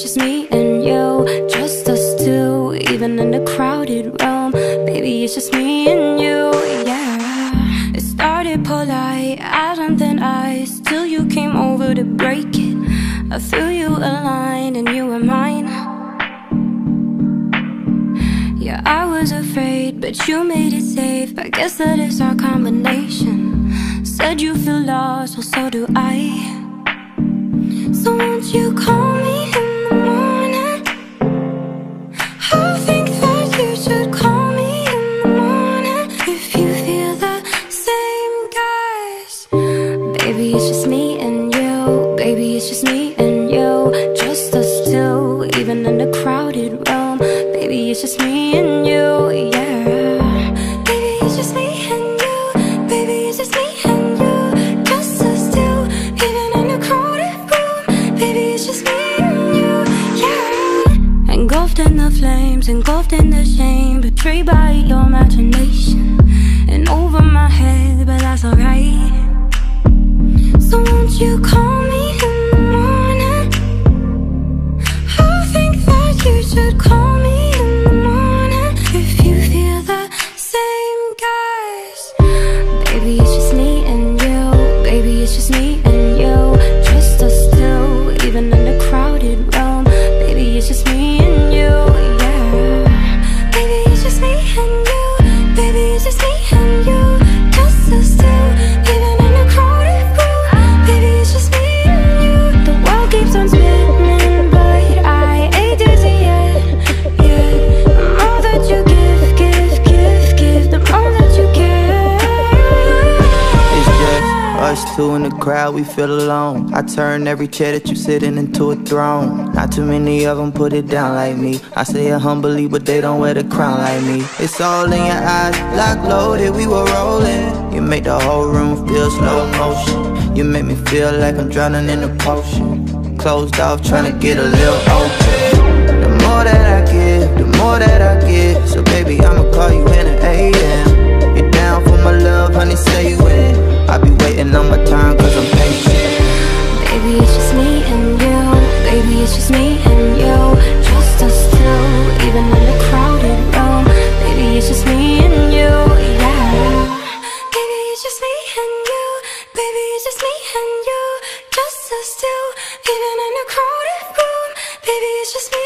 just me and you, just us two, even in a crowded room. Baby, it's just me and you, yeah. It started polite, eyes and then eyes, till you came over to break it. I feel you aligned and you were mine. Yeah, I was afraid, but you made it safe. I guess that is our combination. Said you feel lost, well so do I. So won't you call me in the morning? I think that you should call me in the morning if you feel the same, guys. Baby, it's just me and you. Baby, it's just me and you, just us two, even in a crowded room. Baby, it's just me and you, yeah. Baby, it's just me and you. Baby, it's just me and you, just us two, even in a crowded room. Baby, it's just me and you, yeah. Engulfed in the flames, engulfed in the shame, betrayed by your imagination, and over my head, but that's alright. So won't you call me in the morning? I think that you should call me in the morning if you feel the same, guys. Baby, it's just me and you. Baby, it's just me and you, just us two, even in a crowded room. Baby, it's just me and you, yeah. Baby, it's just me and you. Baby, it's just me and you, just us two, even in a crowded room. Baby, it's just me and you. The world keeps on spinning, but I ain't dizzy yet, yeah. The more that you give, the more that you care. It's just us two in the crowd, we feel alone. I turn every chair that you sitting into a throne. Not too many of them put it down like me. I say it humbly, but they don't wear the crown like me. It's all in your eyes, lock loaded, we were rolling. You make the whole room feel slow motion. You make me feel like I'm drowning in a potion. Closed off, trying to get a little open. The more that I give, the more that I get. So baby, I'ma call you in at 8 AM. You're down for my love, honey, say you in. I be waiting on my time, cause I'm patient. Baby, it's just me and you. Baby, it's just me and you, just us two, even in a crowded room. Baby, it's just me and you, yeah. Baby, it's just me and you. Baby, it's just me and you, just us two, even in a crowded room. Baby, it's just me